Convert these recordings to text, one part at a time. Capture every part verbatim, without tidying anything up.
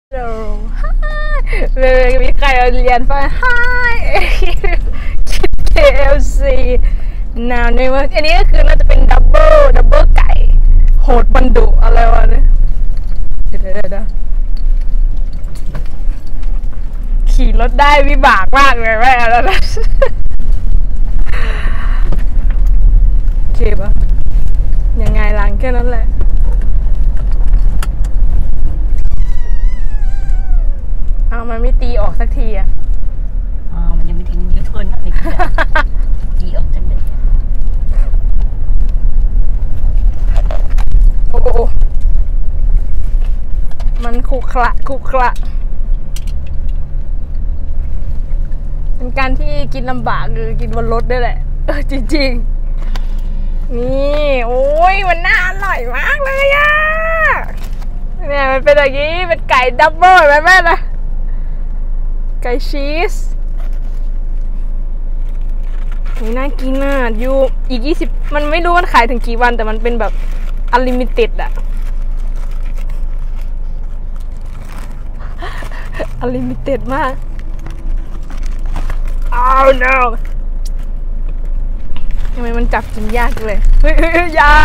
โอ้เลยมีใครเรียนไปไฮเคเอฟซีนาวนี่ว่าอันนี้ก็คือน่าจะเป็นดับเบิลดับเบิลไก่โหดบันดุอะไรวะเนี่ยเดี๋ยวเดี๋ยวขี่รถได้วิบากมากเลยแม่แล้วนะเจ็บอะยังไงหลังแค่นั้นแหละเอามันไม่ตีออกสักทีอะอ๋อมันยังไม่ถึงยูเทิร์นอะไรกันตีออกจังเลยโอ้โหมันคุกคละคุกคละเป็นการที่กินลำบากคือกินบนรถด้วยแหละเออจริงๆนี่โอ้ยมันน่าอร่อยมากเลยอะเนี่ยมันเป็นอย่างนี้เป็นไก่ดับเบิลไหมแม่นะไก่ชีสนี่น่ากินน่ะอยู่อีกยี่สิบมันไม่รู้มันขายถึงกี่วันแต่มันเป็นแบบอลิมิเต็ดอะอลิมิเต็ดมากอ้าว no ทำไมมันจับกินยากเลยเฮ้ยยา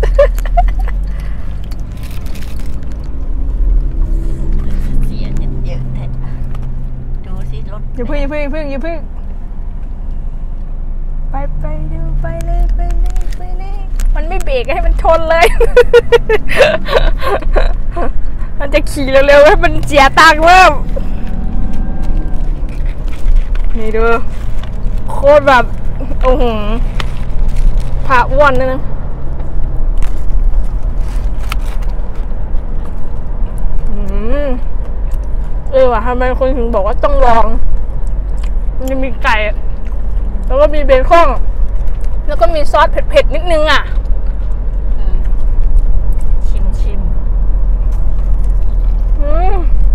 เสียเยอะๆแต่ดูสิรถอย่าพึ่งอย่าพึ่งอย่าพึ่งอย่าพึ่งไปไปดูไปเลยไปเลยไปเลยมันไม่เบรกให้มันชนเลย มันจะขี่เร็วๆให้มันเสียตังค์เพิ่มนี่ดูโคตรแบบโอ้โหผ่าอ้วนนะนะอืมเออว่ะทำไมคนถึงบอกว่าต้องลองมันจะมีไก่แล้วก็มีเบคอนแล้วก็มีซอสเผ็ดๆนิดนึงอ่ะชิมชิมอืม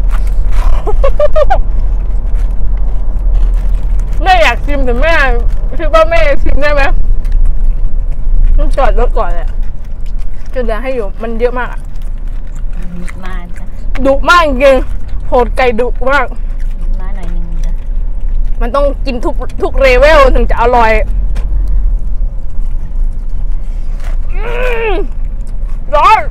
แม่อยากชิมแต่แม่คิดว่าแม่ชิมได้ไหมต้องจอดรถก่อนแหละจะเดี๋ยวให้อยู่มันเยอะมากอ่ะมาจ้ะดุมากจริงโหดไก่ดุมากมาหน่อยนึงจ้ะมันต้องกินทุกทุกเลเวลถึงจะอร่อยร้อน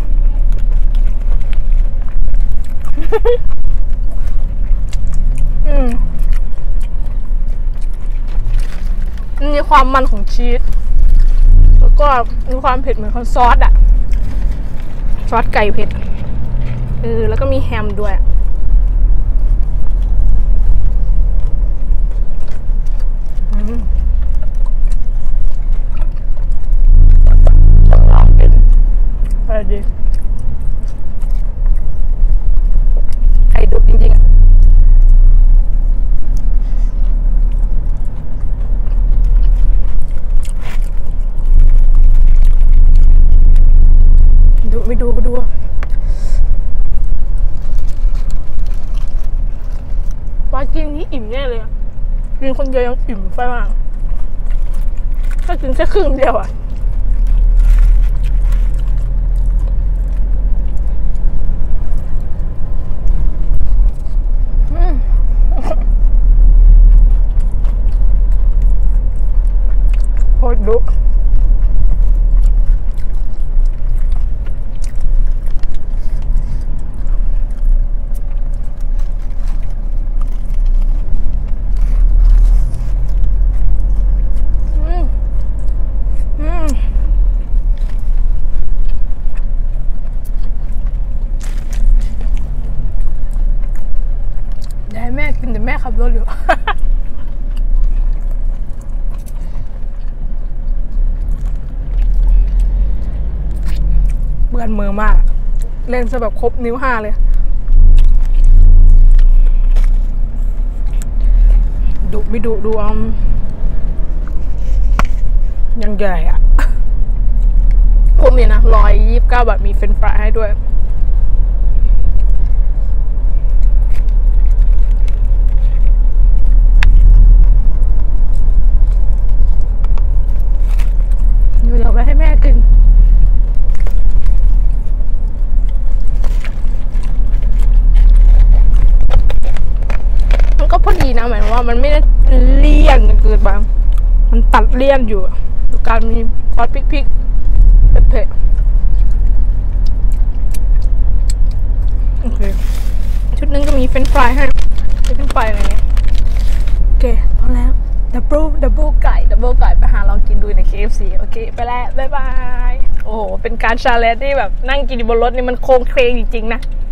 อืมมีความมันของชีสแล้วก็มีความเผ็ดเหมือนของซอสอะซอสไก่เผ็ดเออแล้วก็มีแฮมด้วยอะไรดีไก่ดุจริงๆอะดูไม่ดูก็ดูว่ากินนี้อิ่มแน่เลยกินคนเดียวยังอิ่มไปมากถ้ากินแค่ครึ่งเดียวอ่ะโหดดุแม่กินแต่แม่ขับรถอยู่ เบื่อมือมากเล่นซะแบบครบนิ้วห้าเลยดุไม่ดุดูเอายังใหญ่อ่ะผมเนี่ยนะร้อยยี่สิบเก้าบาทมีเฟรนช์ฟรายให้ด้วยเดี๋ยวไปให้แม่กิน อว่ามันไม่ได้เลี่ยนเกินไปมันตัดเลี่ยนอยู่ดูการมีซอสพริกพริกเผ็ดๆโอเคชุดนึงก็มีเฟรนช์ฟรายให้เฟรนช์ฟรายอะไรเงี้ยโอเคพอแล้วดับเบิลดับเบิลไก่ดับเบิลไก่ไปหาลองกินดูใน เค เอฟ ซี โอเคไปแล้วบ๊ายบายโอ้โหเป็นการชาเลนจ์ที่แบบนั่งกินบนรถนี่มันโค้งเคลงจริงๆนะ